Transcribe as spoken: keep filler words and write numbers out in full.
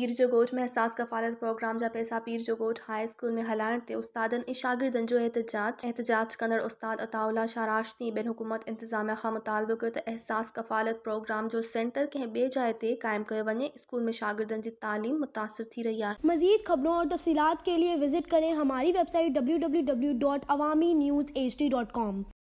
पीर जो ॻोठ में एहसास कफ़ालत प्रोग्राम जा पैसा पीर जो ॻोठ हाई स्कूल में हलाइण ते उस्तादनि ऐं शागिर्दनि जो एहतजाज एहतजाज कंदड़ उस्ताद अताउल्ला शाह राशिदी ॿिन हुकूमत इंतिज़ामिया खां मुतालबो कयो त एहसास कफ़ालत प्रोग्राम जो सेंटर कंहिं ॿिए जाइ ते क़ाइमु कयो वञे। स्कूल में शागिर्दनि जी तालीम मुतासिर थी रही आहे। मज़ीद खबरों और तफसीलात के लिए विजिट करें हमारी website W W W dot Awami news H D dot com.